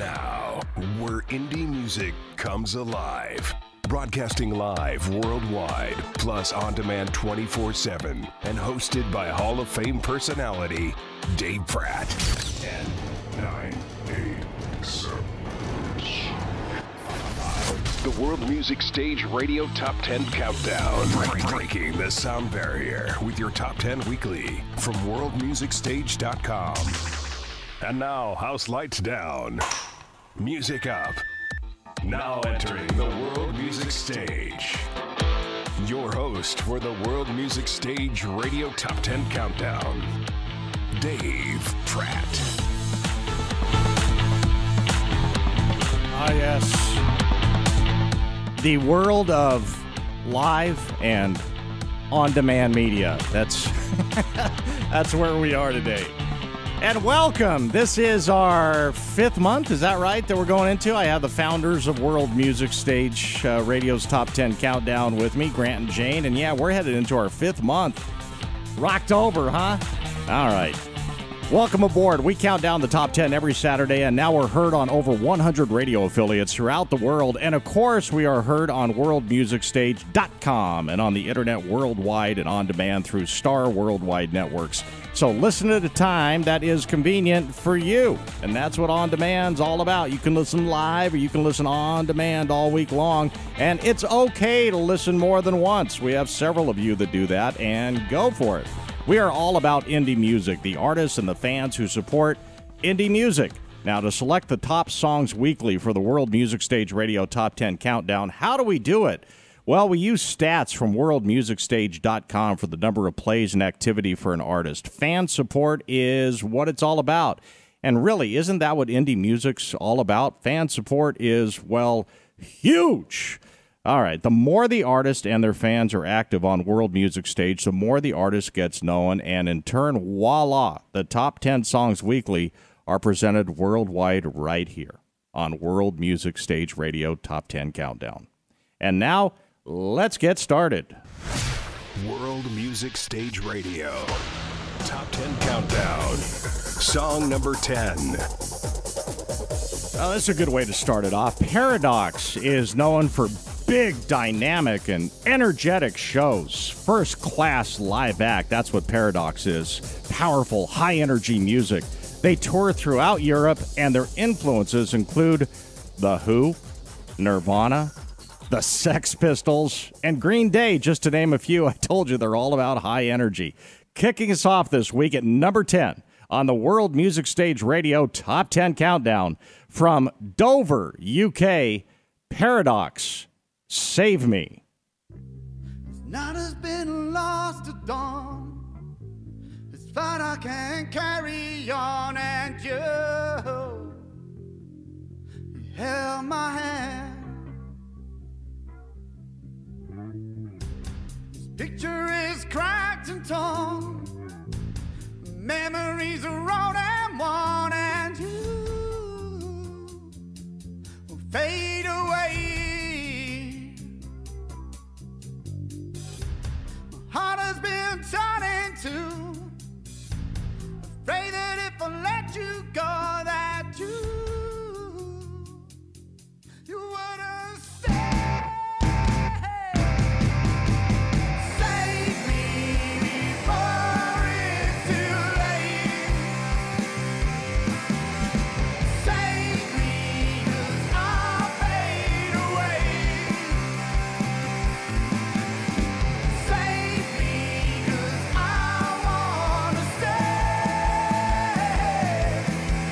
now, where indie music comes alive. Broadcasting live worldwide, plus on demand 24/7, and hosted by Hall of Fame personality Dave Pratt. 10, 9, 8, 7. The World Music Stage Radio Top 10 Countdown. Breaking the sound barrier with your Top 10 Weekly from worldmusicstage.com. And now, house lights down, music up. Now entering the World Music Stage. Your host for the World Music Stage Radio Top 10 Countdown, Dave Pratt. Ah, yes. The world of live and on-demand media. That's where we are today. And welcome. This is our fifth month, is that right, that we're going into? I have the founders of World Music Stage Radio's Top 10 Countdown with me, Grant and Jane. And yeah, we're headed into our fifth month. Rocktober, huh? All right. Welcome aboard. We count down the top 10 every Saturday, and now we're heard on over 100 radio affiliates throughout the world. And, of course, we are heard on worldmusicstage.com and on the internet worldwide and on demand through Star Worldwide Networks. So listen at a time that is convenient for you, and that's what On Demand's all about. You can listen live or you can listen on demand all week long, and it's okay to listen more than once. We have several of you that do that, and go for it. We are all about indie music, the artists and the fans who support indie music. Now, to select the top songs weekly for the World Music Stage Radio Top 10 Countdown, how do we do it? Well, we use stats from worldmusicstage.com for the number of plays and activity for an artist. Fan support is what it's all about. And really, isn't that what indie music's all about? Fan support is, well, huge. All right, the more the artist and their fans are active on World Music Stage, the more the artist gets known, and in turn, voila, the top 10 songs weekly are presented worldwide right here on World Music Stage Radio Top 10 Countdown. And now, let's get started. World Music Stage Radio Top 10 Countdown. Song number 10. Well, that's a good way to start it off. Paradox is known for big, dynamic, and energetic shows. First-class live act, that's what Paradox is. Powerful, high-energy music. They tour throughout Europe, and their influences include The Who, Nirvana, the Sex Pistols, and Green Day, just to name a few. I told you they're all about high energy. Kicking us off this week at number 10 on the World Music Stage Radio Top 10 Countdown from Dover, UK, Paradox, Save Me. Night has been lost at dawn. This fight I can't carry on, and you held my hand. This picture is cracked and torn. Memories are rolled and worn, and you will fade away. Heart has been turning to, afraid that if I let you go, that you wouldn't stay. Save me before it's too late. Save me 'cause I'll fade away. Save me 'cause I wanna stay.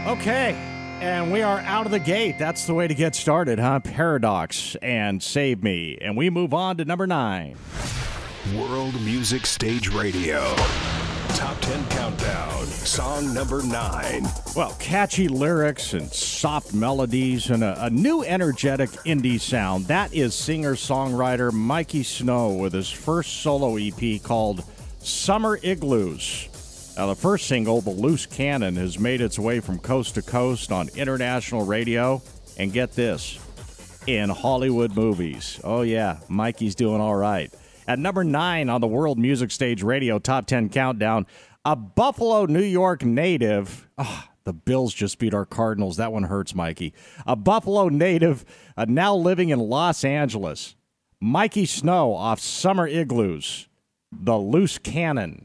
Okay, and we are out of the gate. That's the way to get started, huh? Paradox and Save Me. And we move on to number 9. World Music Stage Radio. Top 10 Countdown. Song number 9. Well, catchy lyrics and soft melodies and a new energetic indie sound. That is singer-songwriter Mikey Snow with his first solo EP called Summer Igloos. Now, the first single, The Loose Cannon, has made its way from coast to coast on international radio. And get this, in Hollywood movies. Oh, yeah, Mikey's doing all right. At number 9 on the World Music Stage Radio Top 10 Countdown, a Buffalo, New York native. The Bills just beat our Cardinals. That one hurts, Mikey. A Buffalo native now living in Los Angeles. Mikey Snow off Summer Igloos, The Loose Cannon.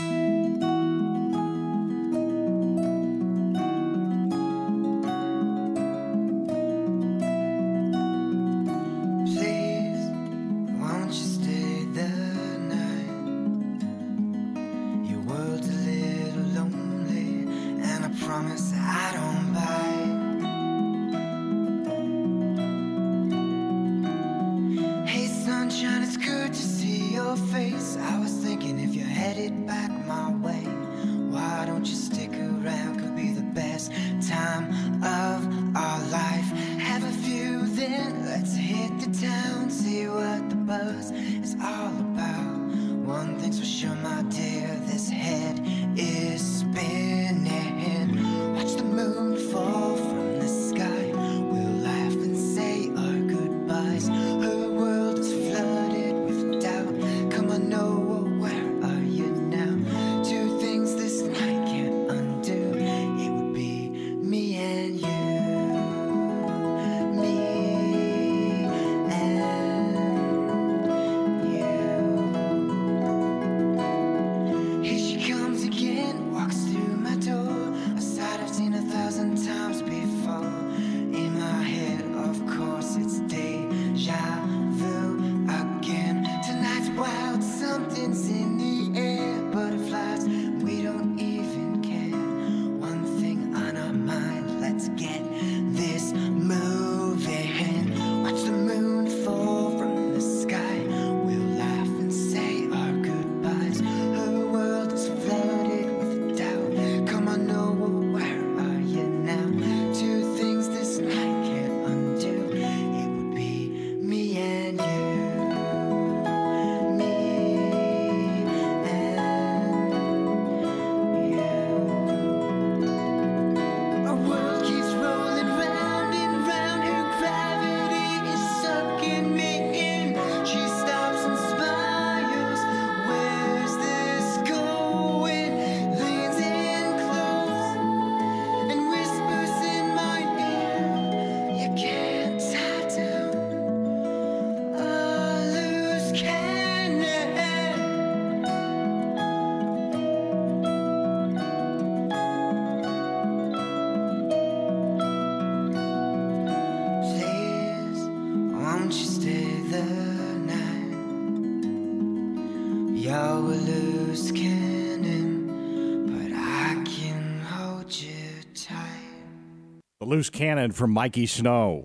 Loose Cannon from Mikey Snow.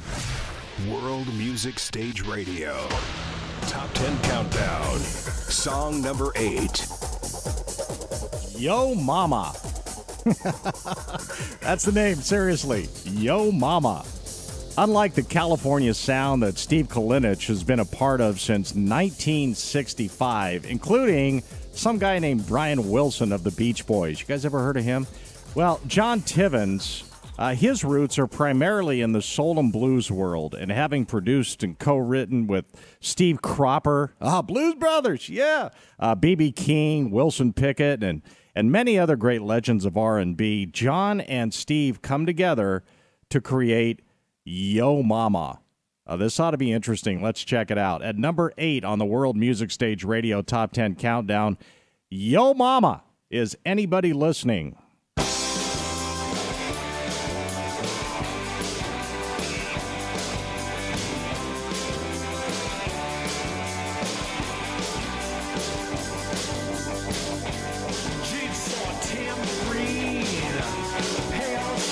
World Music Stage Radio. Top 10 Countdown. Song number 8. Yo Mama. That's the name, seriously. Yo Mama. Unlike the California sound that Steve Kalinich has been a part of since 1965, including some guy named Brian Wilson of the Beach Boys. You guys ever heard of him? Well, John Tivins, his roots are primarily in the soul and blues world, and having produced and co-written with Steve Cropper, Blues Brothers, yeah, B.B. King, Wilson Pickett, and many other great legends of R&B, John and Steve come together to create Yo Mama. This ought to be interesting. Let's check it out. At number 8 on the World Music Stage Radio Top 10 Countdown, Yo Mama. Is anybody listening? Jigsaw tambourine, pale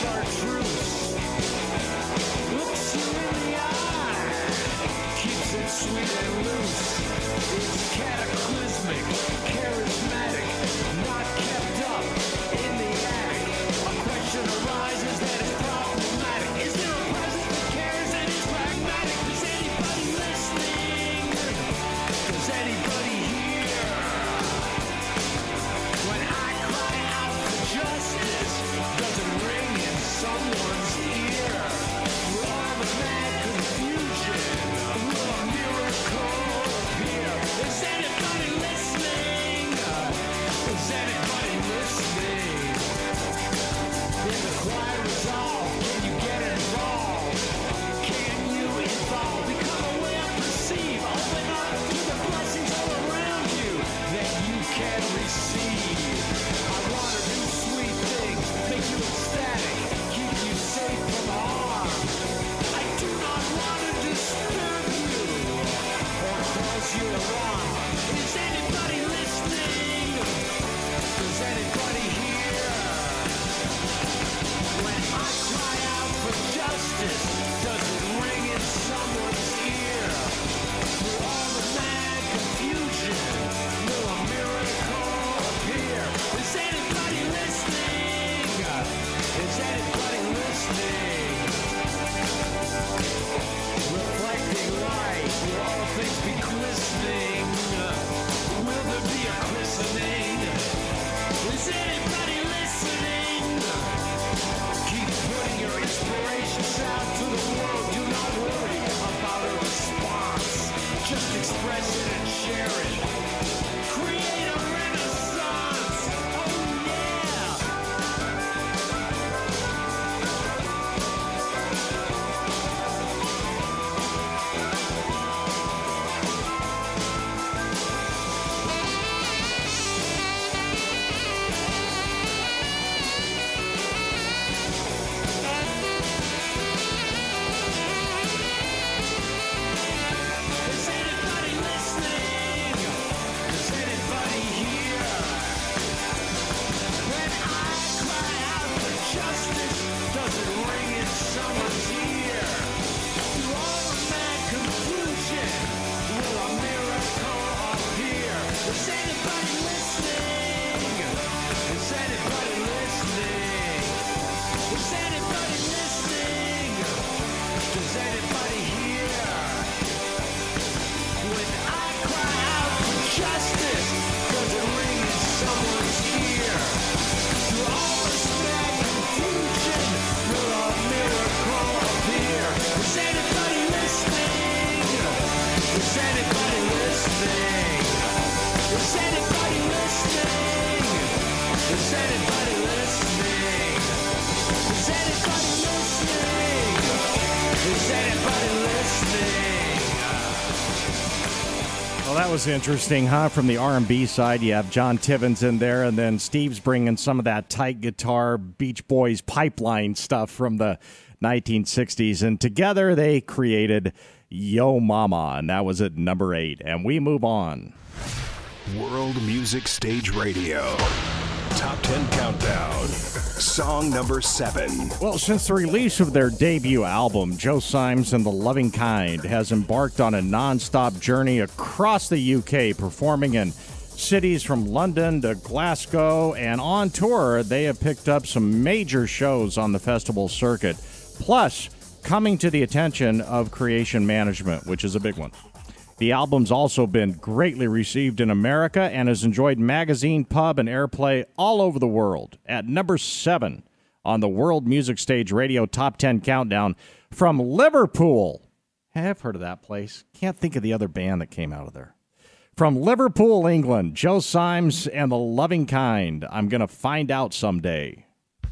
was interesting, huh? From the R&B side, you have John Tivins in there, and then Steve's bringing some of that tight guitar Beach Boys pipeline stuff from the 1960s, and together they created Yo Mama, and that was at number 8. And we move on. World Music Stage Radio. Top 10 Countdown. Song number 7. Well, since the release of their debut album, Joe Symes and the Loving Kind has embarked on a non-stop journey across the UK, performing in cities from London to Glasgow, and on tour, they have picked up some major shows on the festival circuit, plus coming to the attention of Creation Management, which is a big one. The album's also been greatly received in America and has enjoyed magazine, pub, and airplay all over the world. At number 7 on the World Music Stage Radio Top 10 Countdown from Liverpool. Hey, I've heard of that place. Can't think of the other band that came out of there. From Liverpool, England, Joe Symes and the Loving Kind. I'm going to find out someday.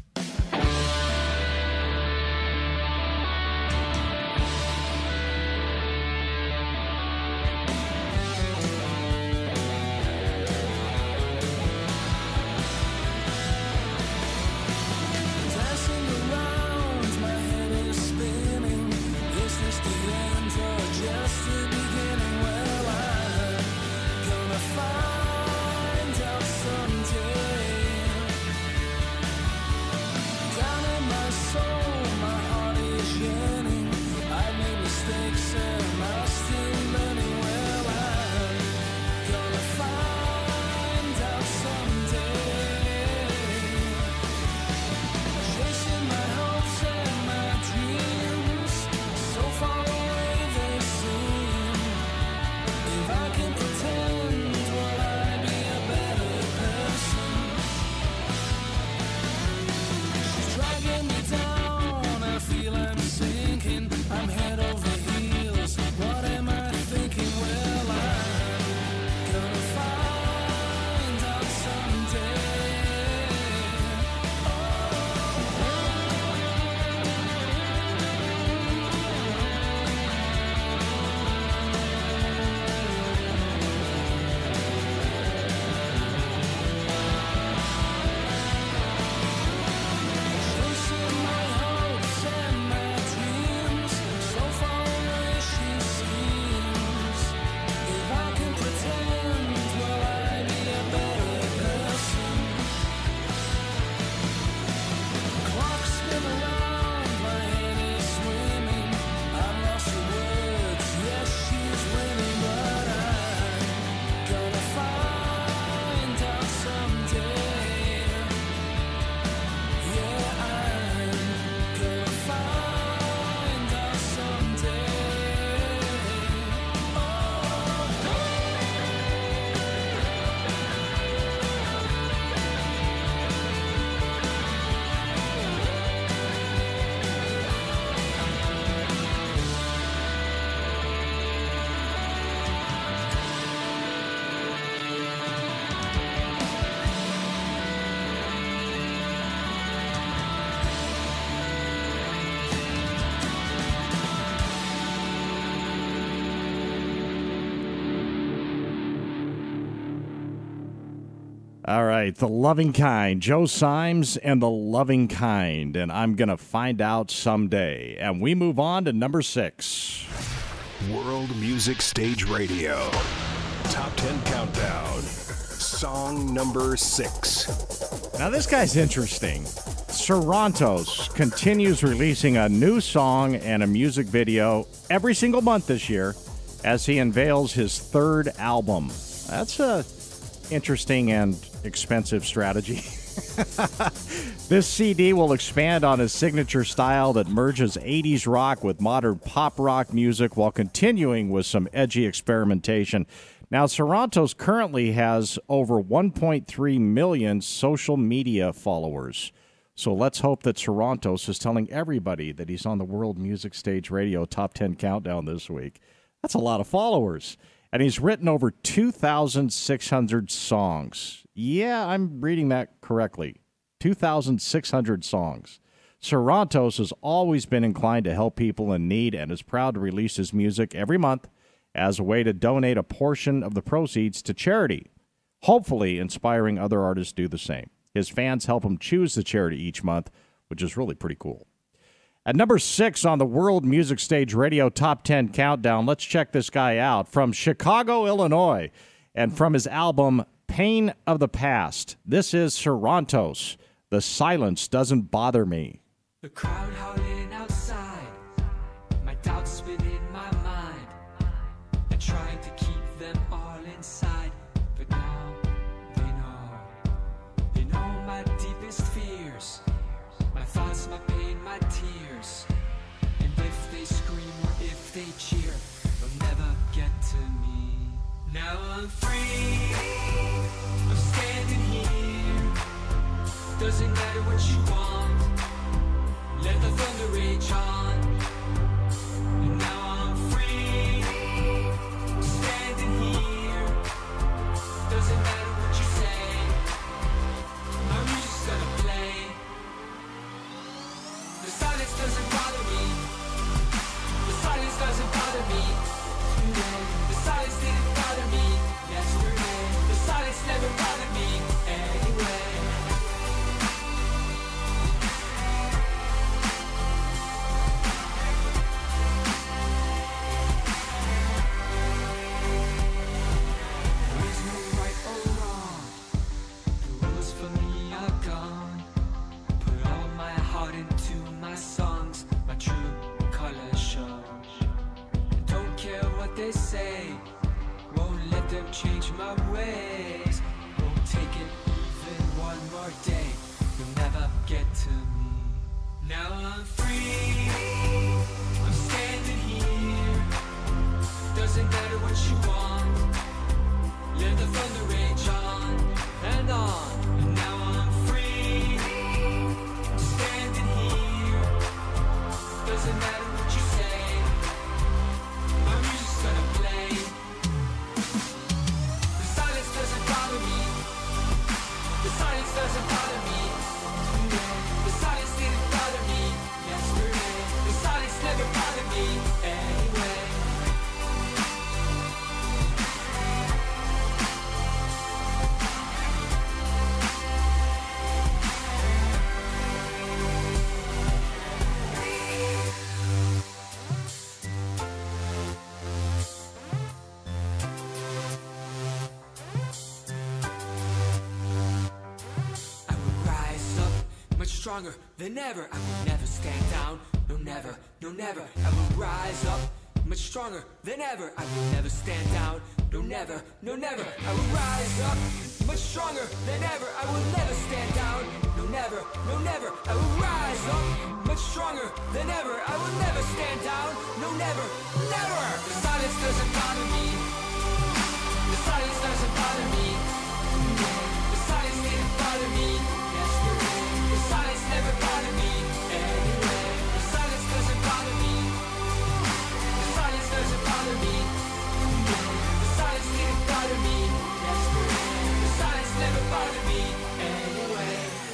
All right, The Loving Kind, Joe Symes and The Loving Kind, and I'm going to find out someday. And we move on to number 6. World Music Stage Radio. Top 10 Countdown. Song number 6. Now, this guy's interesting. Sarantos continues releasing a new song and a music video every single month this year as he unveils his 3rd album. That's a interesting and expensive strategy. This CD will expand on his signature style that merges 80s rock with modern pop rock music while continuing with some edgy experimentation. Now, Sarantos currently has over 1.3 million social media followers. So let's hope that Sarantos is telling everybody that he's on the World Music Stage Radio Top 10 Countdown this week. That's a lot of followers. And he's written over 2,600 songs. Yeah, I'm reading that correctly. 2,600 songs. Sarantos has always been inclined to help people in need and is proud to release his music every month as a way to donate a portion of the proceeds to charity, hopefully inspiring other artists to do the same. His fans help him choose the charity each month, which is really pretty cool. At number 6 on the World Music Stage Radio Top 10 Countdown, let's check this guy out. From Chicago, Illinois, and from his album Pain of the Past, this is Sarantos. The Silence Doesn't Bother Me. The crowd howling outside, my doubts spin in my mind. I tried to keep them all inside, but now they know my deepest fears, my thoughts, my pain, my tears. And if they scream or if they cheer, they'll never get to me. Now I'm free, I'm standing here. Doesn't matter what you want, let the thunder rage on. And now I'm free, standing here. Doesn't matter what you say, my music's gonna play. The silence doesn't bother me. The silence doesn't bother me today. The silence didn't bother me yesterday. The silence never bothered me anyway. They say, won't let them change my ways. Won't take it even one more day. You'll never get to me. Now I'm free, I'm standing here. Doesn't matter what you want, let the thunder rage on and on. And now I'm free, standing here. Doesn't matter what you say, my music's gonna play. The silence doesn't bother me. The silence doesn't bother me today. The silence didn't bother me yesterday. The silence never bothered me anyway. Stronger than ever, I will never stand down. No, never, no, never. I will rise up much stronger than ever. I will never stand down. No, never, no, never. I will rise up much stronger than ever. I will never stand down. No, never, no, never. I will rise up much stronger than ever. I will never stand down. No, never, never. The silence doesn't bother me. The silence doesn't bother me. The silence didn't bother me yesterday. The silence never bothered me anyway. The silence doesn't bother me. The silence doesn't bother me. The silence didn't bother me yesterday. The silence never bothered me anyway.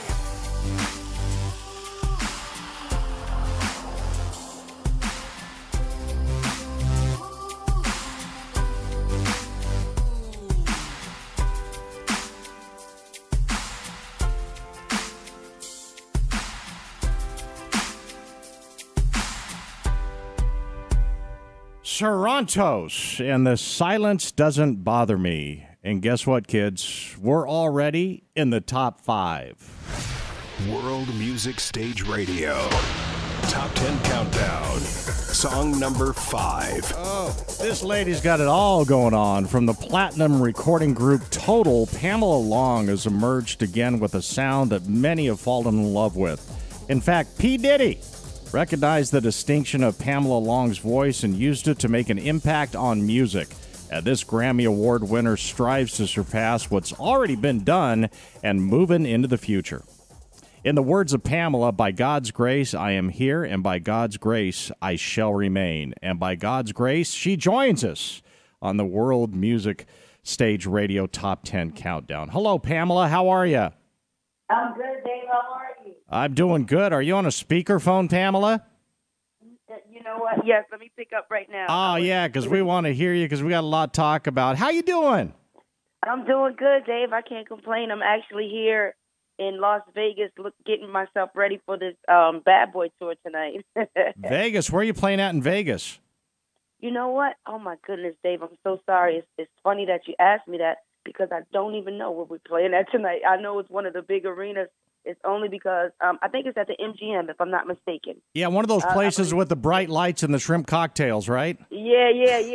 Sarantos, and the silence doesn't bother me. And guess what, kids? We're already in the top 5. World Music Stage Radio. Top 10 Countdown. Song number 5. Oh, this lady's got it all going on. From the platinum recording group Total, Pamela Long has emerged again with a sound that many have fallen in love with. In fact, P. Diddy recognized the distinction of Pamela Long's voice and used it to make an impact on music. This Grammy Award winner strives to surpass what's already been done and moving into the future. In the words of Pamela, by God's grace, I am here, and by God's grace, I shall remain. And by God's grace, she joins us on the World Music Stage Radio Top 10 Countdown. Hello, Pamela. How are you? I'm good, Dave. How are you? I'm doing good. Are you on a speakerphone, Pamela? You know what? Yes, let me pick up right now. Oh, yeah, because we want to hear you because we got a lot to talk about. How you doing? I'm doing good, Dave. I can't complain. I'm actually here in Las Vegas getting myself ready for this Bad Boy tour tonight. Vegas. Where are you playing at in Vegas? You know what? Oh, my goodness, Dave. I'm so sorry. It's funny that you asked me that because I don't even know where we're playing at tonight. I know it's one of the big arenas. It's only because I think it's at the MGM, if I'm not mistaken. Yeah, one of those places with the bright lights and the shrimp cocktails, right? Yeah.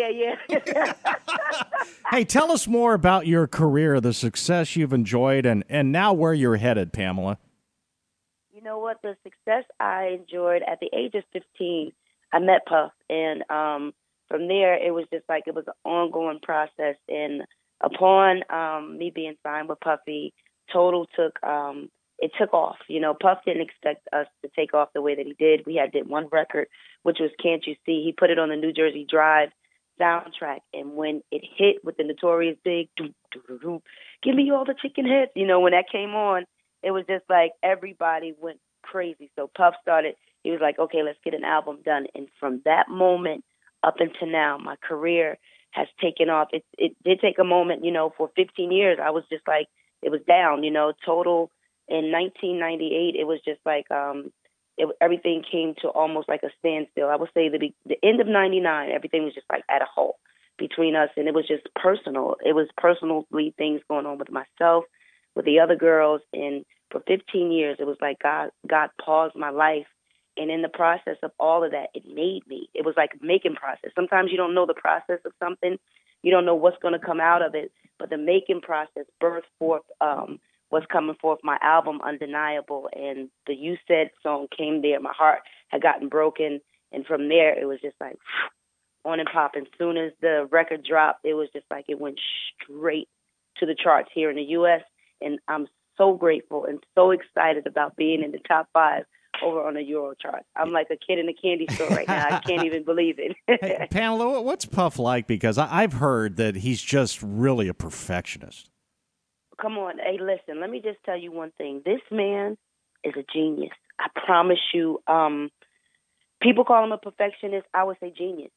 Hey, tell us more about your career, the success you've enjoyed, and now where you're headed, Pamela. You know what? The success I enjoyed at the age of 15, I met Puff, and from there, it was just like it was an ongoing process. And upon me being signed with Puffy, Total took it took off. You know, Puff didn't expect us to take off the way that he did. We did one record, which was Can't You See? He put it on the New Jersey Drive soundtrack, and when it hit with the Notorious Big, give me all the chicken heads, you know, when that came on, it was just like everybody went crazy. So Puff started, he was like, okay, let's get an album done. And from that moment up until now, my career has taken off. It did take a moment, you know, for 15 years, I was just like, it was down, you know, Total. In 1998, it was just like everything came to almost like a standstill. I would say the end of 99, everything was just like at a halt between us, and it was just personal. It was personally things going on with myself, with the other girls, and for 15 years, it was like God paused my life, and in the process of all of that, it made me. It was like a making process. Sometimes you don't know the process of something. You don't know what's going to come out of it, but the making process birthed forth what's coming forth, my album, Undeniable, and the You Said song came there. My heart had gotten broken, and from there, it was just like on and popping. As soon as the record dropped, it was just like it went straight to the charts here in the U.S., and I'm so grateful and so excited about being in the top 5 over on the Euro chart. I'm like a kid in a candy store right now. I can't even believe it. Hey, Pamela, what's Puff like? Because I've heard that he's just really a perfectionist. Come on. Hey, listen, let me just tell you one thing. This man is a genius. I promise you. People call him a perfectionist. I would say genius.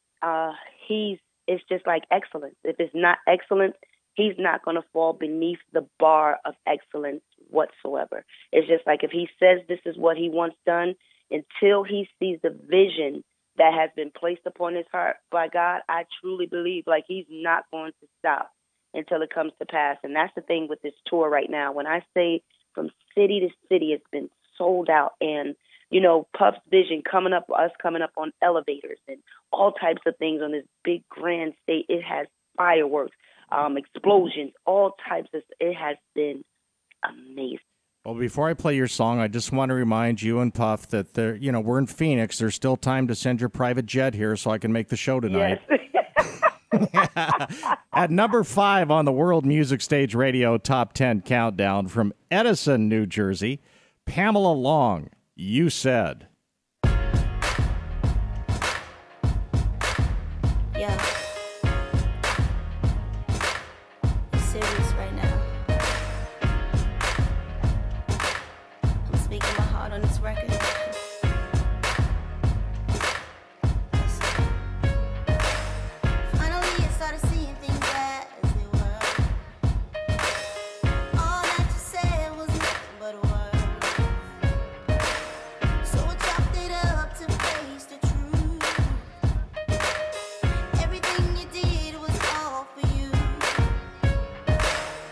It's just like excellence. If it's not excellence, he's not going to fall beneath the bar of excellence whatsoever. It's just like if he says this is what he wants done, until he sees the vision that has been placed upon his heart by God, I truly believe like he's not going to stop until it comes to pass. And that's the thing with this tour right now. When I say from city to city, it's been sold out. And, you know, Puff's vision coming up on elevators and all types of things on this big grand stage. It has fireworks, explosions, all types of, it has been amazing. Well, before I play your song, I just want to remind you and Puff that we're in Phoenix. There's still time to send your private jet here so I can make the show tonight. Yes. At number 5 on the World Music Stage Radio Top 10 Countdown from Edison, New Jersey, Pamela Long, You Said. Yeah. I'm serious right now. I'm speaking my heart on this record.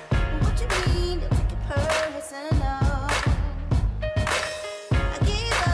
Give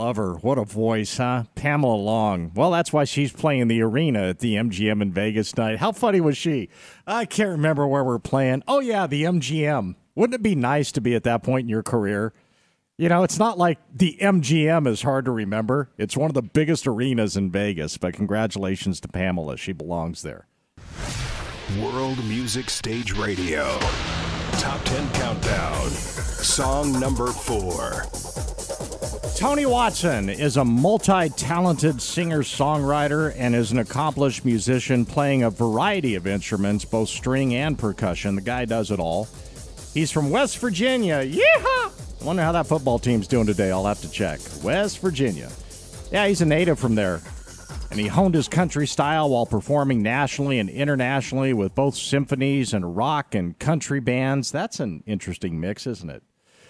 love her. What a voice, huh? Pamela Long. Well, that's why she's playing the arena at the MGM in Vegas tonight. How funny was she? I can't remember where we're playing. Oh, yeah, the MGM. Wouldn't it be nice to be at that point in your career? You know, it's not like the MGM is hard to remember. It's one of the biggest arenas in Vegas, but congratulations to Pamela. She belongs there. World Music Stage Radio. Top 10 Countdown. Song number 4. Tony Watson is a multi-talented singer-songwriter and is an accomplished musician playing a variety of instruments, both string and percussion. The guy does it all. He's from West Virginia. Yeehaw! I wonder how that football team's doing today. I'll have to check. West Virginia. Yeah, he's a native from there. And he honed his country style while performing nationally and internationally with both symphonies and rock and country bands. That's an interesting mix, isn't it?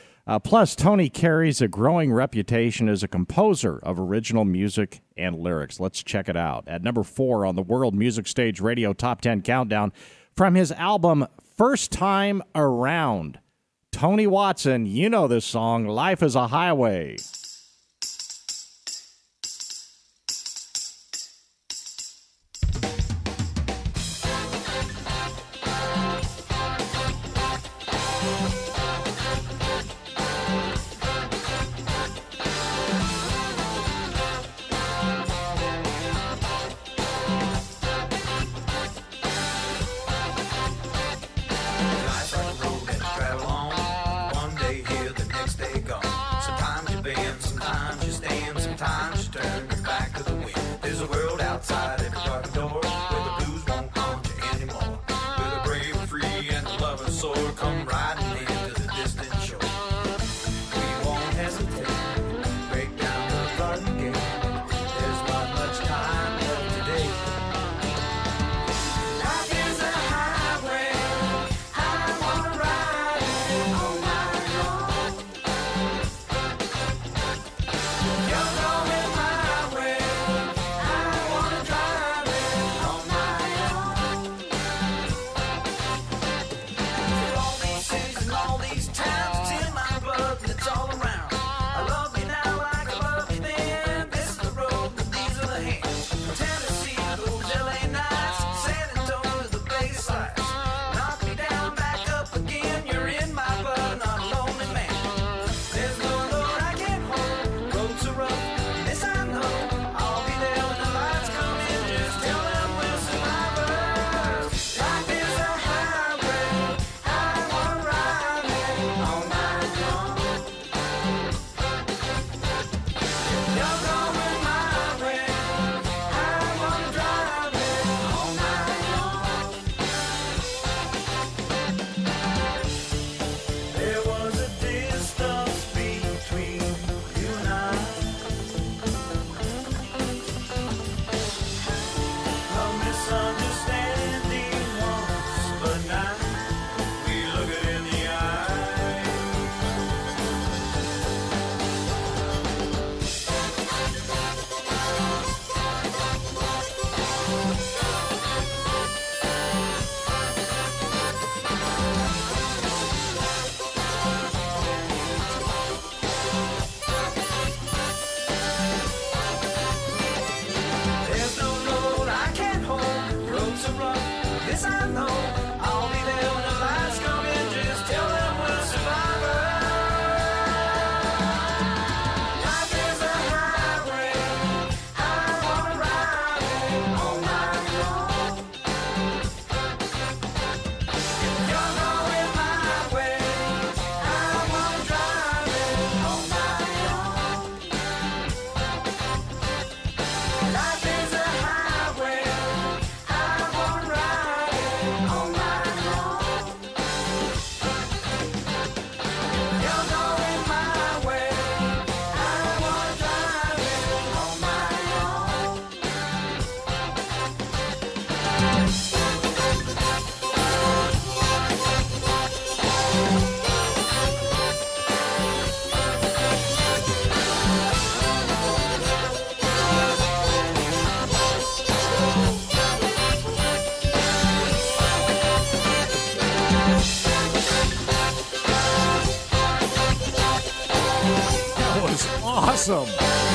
Plus, Tony carries a growing reputation as a composer of original music and lyrics. Let's check it out. At number 4 on the World Music Stage Radio Top 10 Countdown, from his album First Time Around, Tony Watson, you know this song, Life is a Highway. Awesome.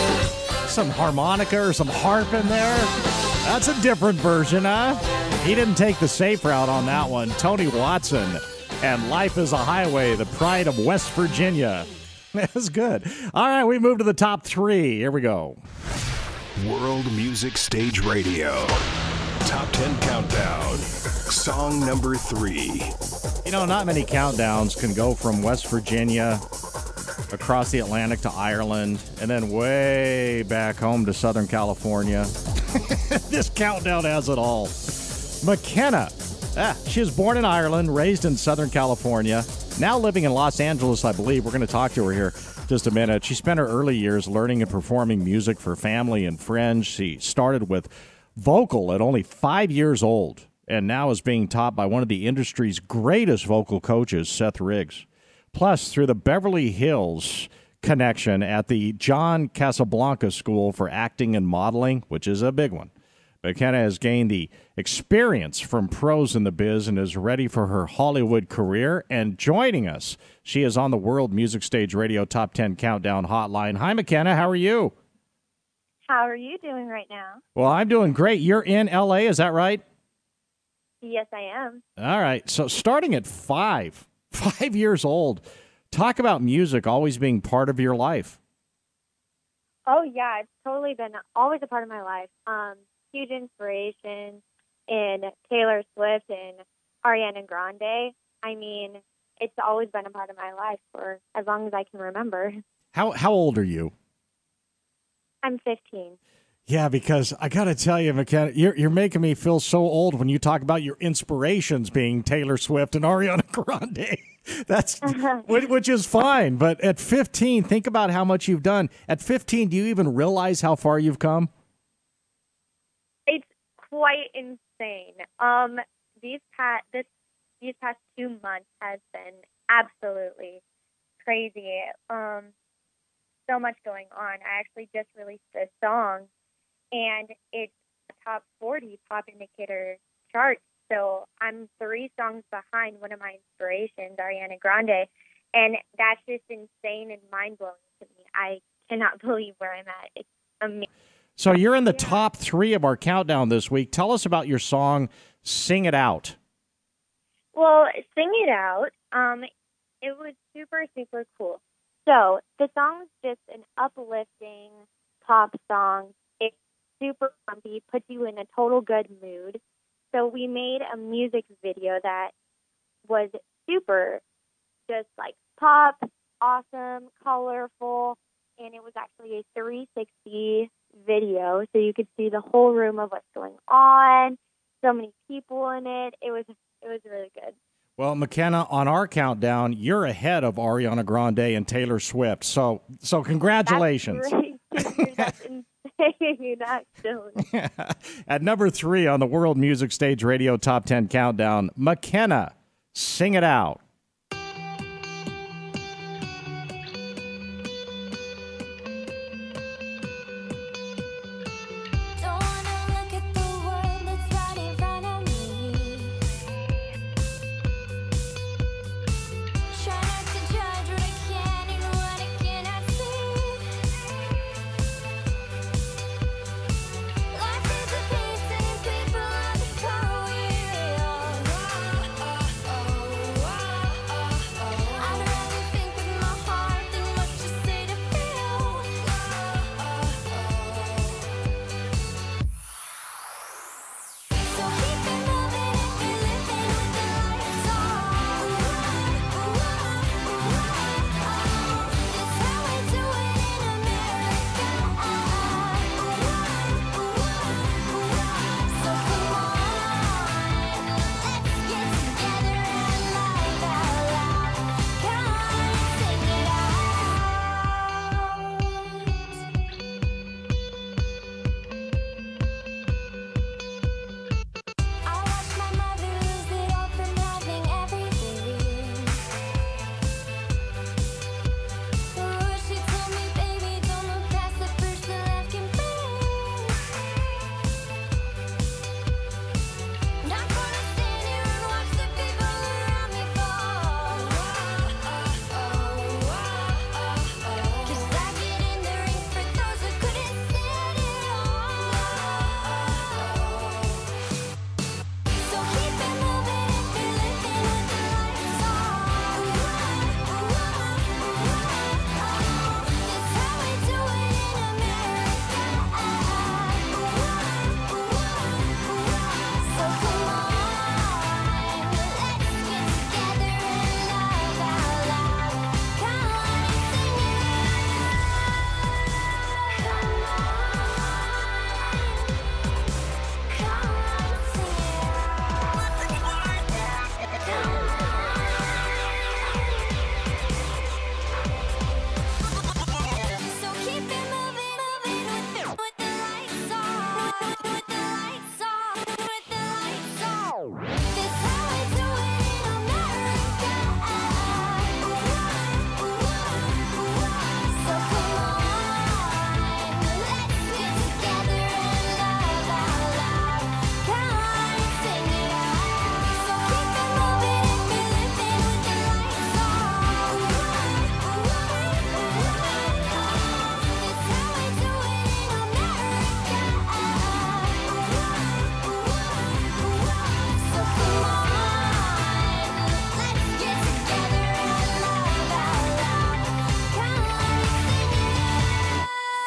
some harmonica or some harp in there? That's a different version, huh? He didn't take the safe route on that one. Tony Watson and Life is a Highway, the pride of West Virginia. That's good. All right, we move to the top 3. Here we go. World Music Stage Radio. Top 10 Countdown. Song number 3. You know, not many countdowns can go from West Virginia across the Atlantic to Ireland and then way back home to Southern California. This countdown has it all. McKenna. She was born in Ireland, raised in Southern California, now living in Los Angeles, I believe. We're going to talk to her here just a minute. She spent her early years learning and performing music for family and friends. She started with vocal at only 5 years old and now is being taught by one of the industry's greatest vocal coaches, Seth Riggs. Plus, through the Beverly Hills connection at the John Casablanca School for Acting and Modeling, which is a big one, McKenna has gained the experience from pros in the biz and is ready for her Hollywood career. And joining us, she is on the World Music Stage Radio Top 10 Countdown Hotline. Hi, McKenna. How are you? How are you doing right now? Well, I'm doing great. You're in L.A., is that right? Yes, I am. All right. So starting at 5 years old, talk about music always being part of your life. Oh, yeah. It's totally been always a part of my life. Huge inspiration in Taylor Swift and Ariana Grande. I mean, it's always been a part of my life for as long as I can remember. How old are you? I'm 15. Yeah, because I got to tell you, McKenna, you're making me feel so old when you talk about your inspirations being Taylor Swift and Ariana Grande. That's which is fine, but at 15, think about how much you've done. At 15, do you even realize how far you've come? It's quite insane. These past 2 months has been absolutely crazy. So much going on. I actually just released a song, and it's a top 40 pop indicator chart. So I'm 3 songs behind one of my inspirations, Ariana Grande, and that's just insane and mind-blowing to me. I cannot believe where I'm at. It's amazing. So you're in the top 3 of our countdown this week. Tell us about your song, Sing It Out. Well, Sing It Out, it was super, super cool. So the song's just an uplifting pop song. It's super pumpy, puts you in a total good mood. So we made a music video that was super just like pop, awesome, colorful, and it was actually a 360 video, so you could see the whole room of what's going on, so many people in it. It was really good. Well, McKenna, on our countdown, you're ahead of Ariana Grande and Taylor Swift. So congratulations. That's great. That's insane, actually. At number 3 on the World Music Stage Radio Top 10 Countdown, McKenna, Sing It Out.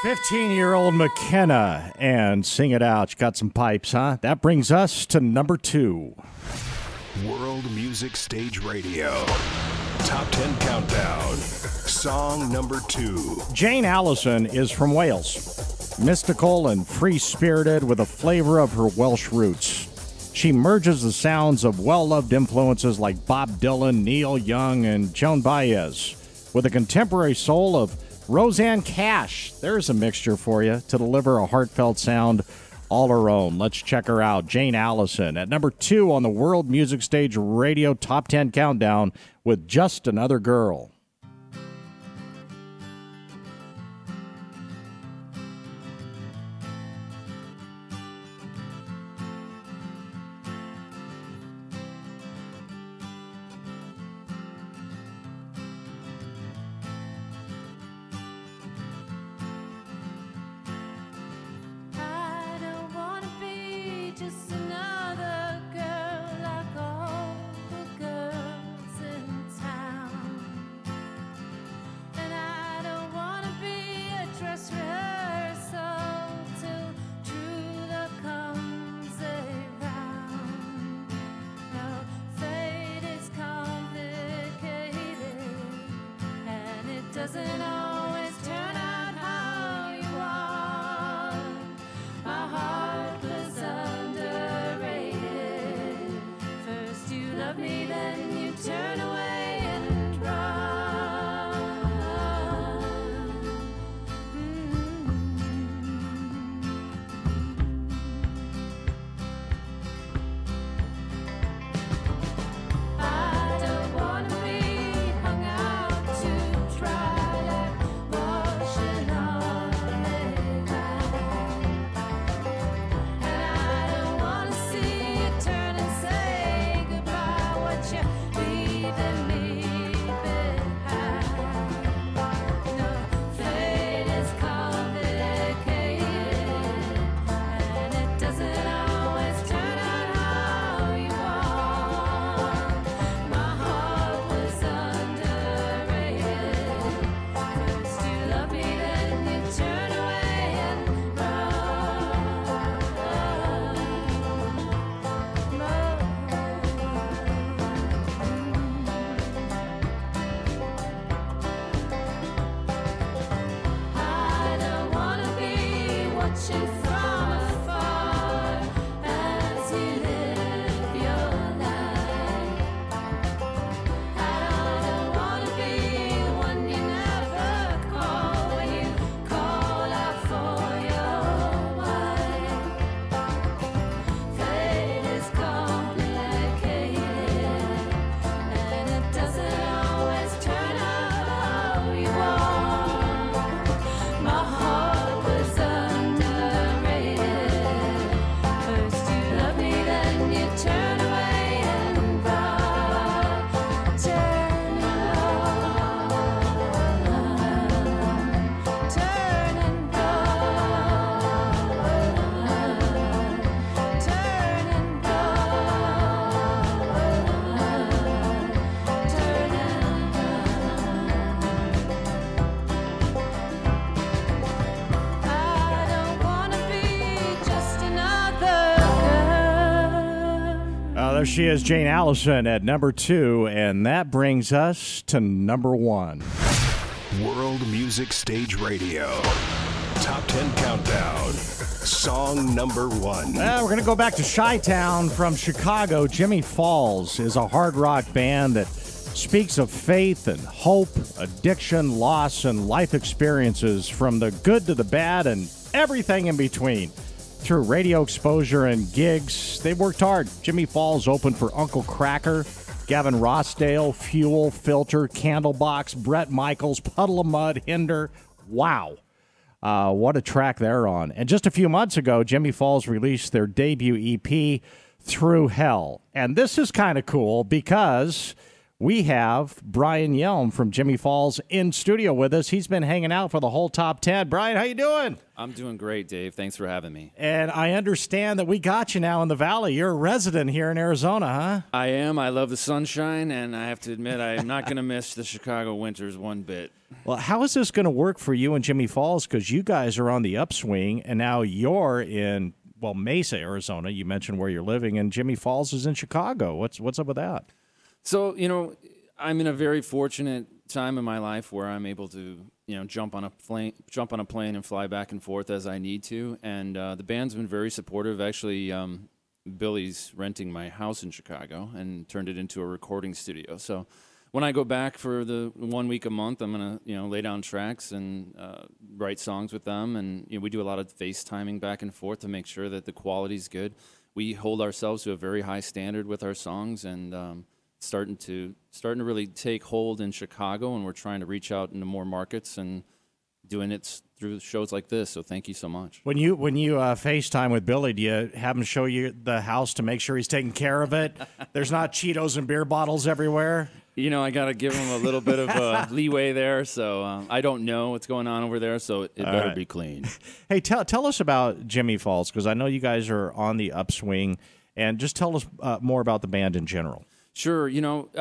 15-year-old McKenna and Sing It Out. You got some pipes, huh? That brings us to number 2. World Music Stage Radio. Top 10 Countdown. Song number 2. Jane Allison is from Wales. Mystical and free-spirited with a flavor of her Welsh roots. She merges the sounds of well-loved influences like Bob Dylan, Neil Young, and Joan Baez with a contemporary soul of Roseanne Cash. There's a mixture for you to deliver a heartfelt sound all her own. Let's check her out. Jane Allison at number 2 on the World Music Stage Radio Top 10 Countdown with Just Another Girl. Doesn't always turn out how you want. My heart was underrated. First you love me, then you turn away and run. I don't wanna be hung out to dry. There she is, Jane Allison at number 2, and that brings us to number 1. World Music Stage Radio. Top 10 Countdown. Song number 1. We're going to go back to Chi-Town from Chicago. Jimmy Falls is a hard rock band that speaks of faith and hope, addiction, loss, and life experiences from the good to the bad and everything in between. Through radio exposure and gigs, they worked hard. Jimmy Falls opened for Uncle Cracker, Gavin Rossdale, Fuel, Filter, Candlebox, Bret Michaels, Puddle of Mud, Hinder. Wow. What a track they're on. And just a few months ago, Jimmy Falls released their debut EP, Through Hell. And this is kind of cool because we have Brian Yelm from Jimmy Falls in studio with us. He's been hanging out for the whole top 10. Brian, how you doing? I'm doing great, Dave. Thanks for having me. And I understand that we got you now in the Valley. You're a resident here in Arizona, huh? I am. I love the sunshine, and I have to admit I am not going to miss the Chicago winters one bit. Well, how is this going to work for you and Jimmy Falls? Because you guys are on the upswing, and now you're in, well, Mesa, Arizona. You mentioned where you're living, and Jimmy Falls is in Chicago. What's up with that? So, I'm in a very fortunate time in my life where I'm able to, jump on a plane and fly back and forth as I need to. And the band's been very supportive. Actually, Billy's renting my house in Chicago and turned it into a recording studio. So when I go back for the 1 week a month, I'm going to, lay down tracks and write songs with them. And we do a lot of FaceTiming back and forth to make sure that the quality's good. We hold ourselves to a very high standard with our songs, and starting to really take hold in Chicago, and we're trying to reach out into more markets and doing it through shows like this. So thank you so much. When you FaceTime with Billy, do you have him show you the house to make sure he's taking care of it? There's not Cheetos and beer bottles everywhere? I got to give him a little bit of leeway there. So I don't know what's going on over there, so it better be clean. Hey, tell us about Jimmy Falls, because I know you guys are on the upswing, and just tell us more about the band in general. Sure.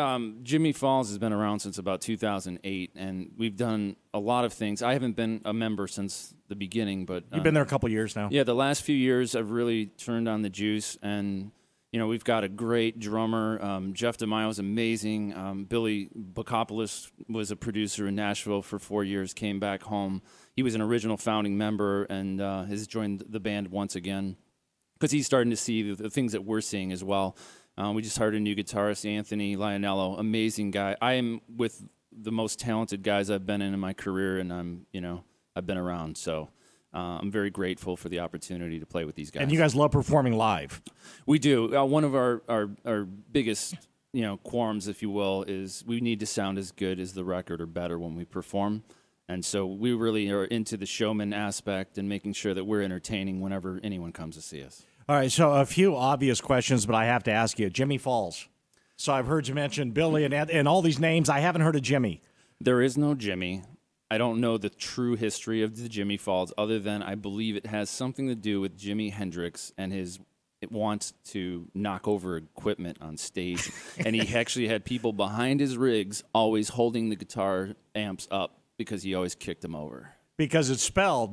Jimmy Falls has been around since about 2008, and we've done a lot of things. I haven't been a member since the beginning, but... You've been there a couple years now. Yeah, the last few years I've really turned on the juice, and, we've got a great drummer. Jeff DeMaio is amazing. Billy Bacopoulos was a producer in Nashville for 4 years, came back home. He was an original founding member and has joined the band once again because he's starting to see the things that we're seeing as well. We just hired a new guitarist, Anthony Lionello, amazing guy. I am with the most talented guys I've been in my career, and I've been around. So I'm very grateful for the opportunity to play with these guys. And you guys love performing live. We do. One of our biggest qualms, if you will, is we need to sound as good as the record or better when we perform. And so we really are into the showman aspect and making sure that we're entertaining whenever anyone comes to see us. All right, so a few obvious questions, but I have to ask you. Jimmy Falls. So I've heard you mention Billy and all these names. I haven't heard of Jimmy. There is no Jimmy. I don't know the true history of the Jimmy Falls, other than I believe it has something to do with Jimi Hendrix and it wants to knock over equipment on stage. And he actually had people behind his rigs always holding the guitar amps up because he always kicked them over. Because it's spelled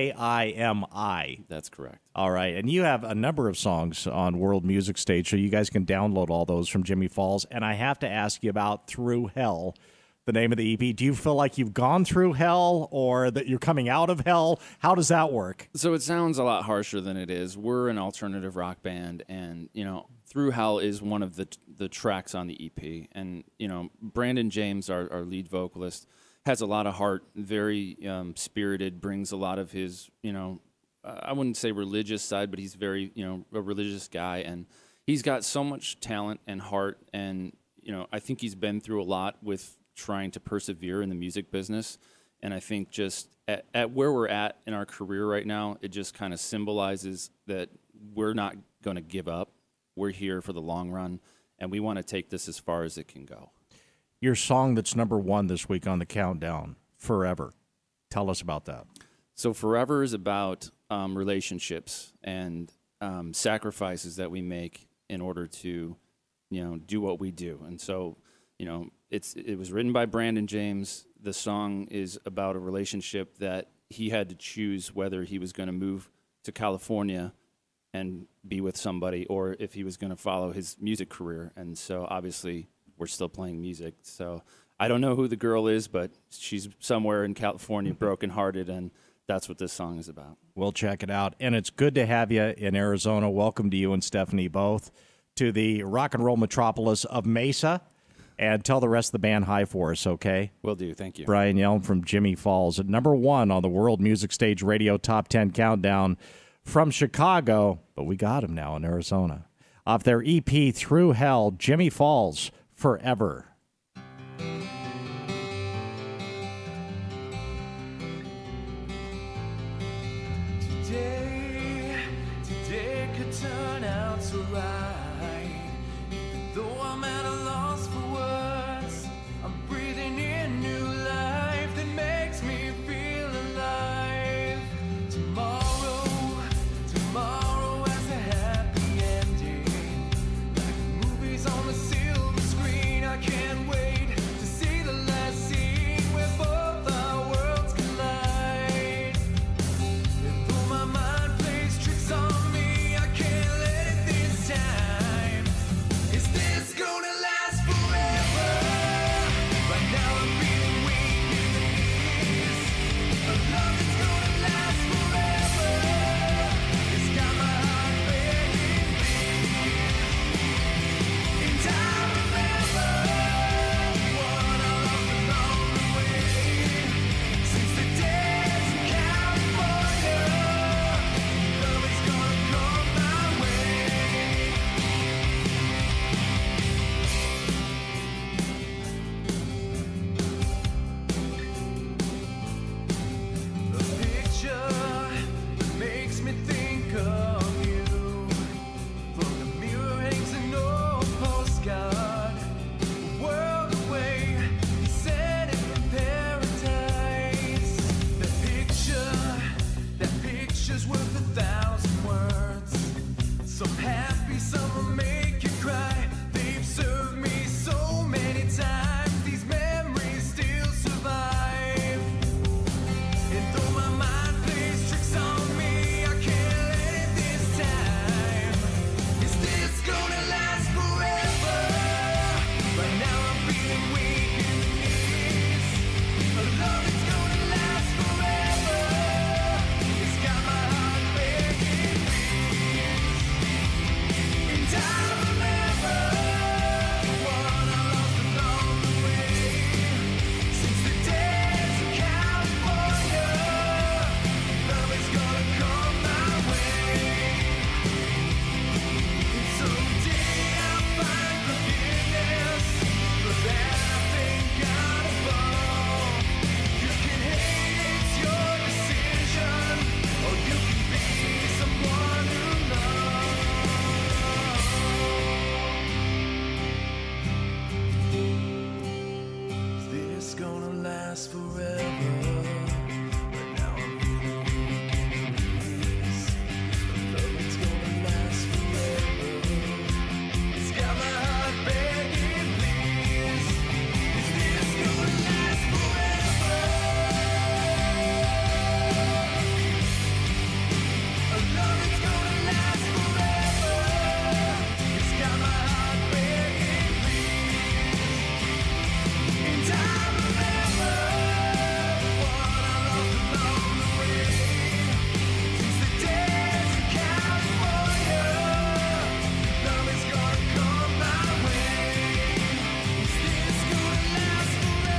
Jimi. That's correct. All right. And you have a number of songs on World Music Stage, so you guys can download all those from Jimmy Falls. And I have to ask you about Through Hell, the name of the EP. Do you feel like you've gone through hell or that you're coming out of hell? How does that work? So it sounds a lot harsher than it is. We're an alternative rock band, and, Through Hell is one of the tracks on the EP. And, Brandon James, our lead vocalist, has a lot of heart, very spirited, brings a lot of his, I wouldn't say religious side, but he's very, a religious guy. And he's got so much talent and heart. And, I think he's been through a lot with trying to persevere in the music business. And I think just at where we're at in our career right now, it just kind of symbolizes that we're not going to give up. We're here for the long run, and we want to take this as far as it can go. Your song that's number one this week on the countdown, Forever. Tell us about that. So Forever is about relationships and sacrifices that we make in order to, do what we do. And so, it was written by Brandon James. The song is about a relationship that he had to choose whether he was going to move to California and be with somebody or if he was going to follow his music career. And so obviously we're still playing music. So I don't know who the girl is, but she's somewhere in California, brokenhearted, and that's what this song is about. We'll check it out. And it's good to have you in Arizona. Welcome to you and Stephanie both to the rock and roll metropolis of Mesa. And tell the rest of the band hi for us, okay? Will do. Thank you. Brian Yelm from Jimmy Falls at number one on the World Music Stage Radio Top 10 Countdown from Chicago. But we got him now in Arizona. Off their EP, Through Hell, Jimmy Falls, Forever. Today could turn out so right. Even though I'm at a loss for words, worth 1,000 words. Some happy, some will make you cry. They've served me so many times. These memories still survive. And though my mind plays tricks on me, I can't let it this time. Is this gonna last forever? Right now I'm feeling weak in the knees. A love is gonna last forever. It's got my heart begging please. And I remember what I lost along the way. Since the days in California, love is gonna come my way. And someday I'll find forgiveness for that I thank God above. You can hate, it's your decision, or you can be someone who loves. Is this gonna last forever? Right now I'm feeling weak in the knees. Love is gonna last forever. It's got my heart begging please. Is this gonna last forever? A love is gonna last forever. It's got my heart begging please. And I remember what I lost along the way. Since the days in California, love is gonna come my way. Is this gonna last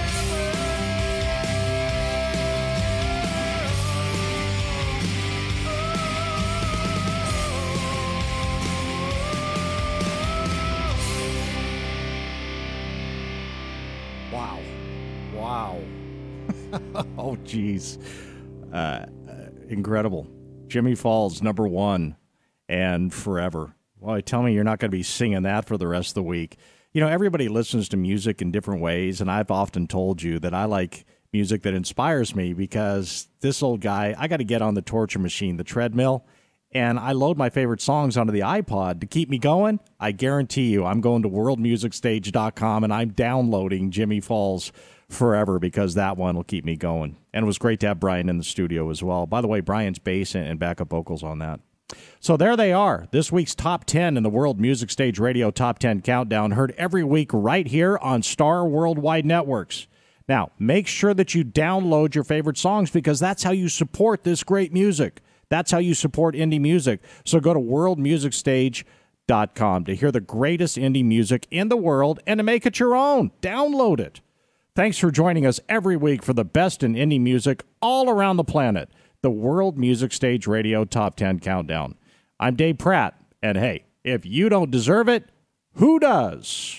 Wow. Wow. Oh, geez. Incredible. Jimmy Falls, number one, and forever. Well, tell me you're not going to be singing that for the rest of the week. You know, everybody listens to music in different ways, and I've often told you that I like music that inspires me because this old guy, I got to get on the torture machine, the treadmill, and I load my favorite songs onto the iPod to keep me going. I guarantee you I'm going to worldmusicstage.com and I'm downloading Jimmy Falls forever because that one will keep me going. And it was great to have Brian in the studio as well. By the way, Brian's bass and backup vocals on that. So there they are, this week's top 10 in the World Music Stage Radio Top 10 Countdown, heard every week right here on Star Worldwide Networks. Now, make sure that you download your favorite songs because that's how you support this great music. That's how you support indie music. So go to worldmusicstage.com to hear the greatest indie music in the world and to make it your own. Download it. Thanks for joining us every week for the best in indie music all around the planet. The World Music Stage Radio Top 10 Countdown. I'm Dave Pratt, and hey, if you don't deserve it, who does?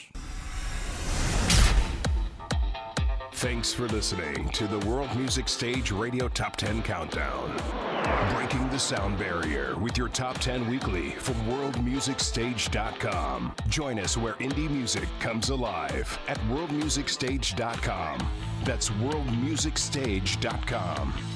Thanks for listening to the World Music Stage Radio Top 10 Countdown. Breaking the sound barrier with your Top 10 Weekly from worldmusicstage.com. Join us where indie music comes alive at worldmusicstage.com. That's worldmusicstage.com.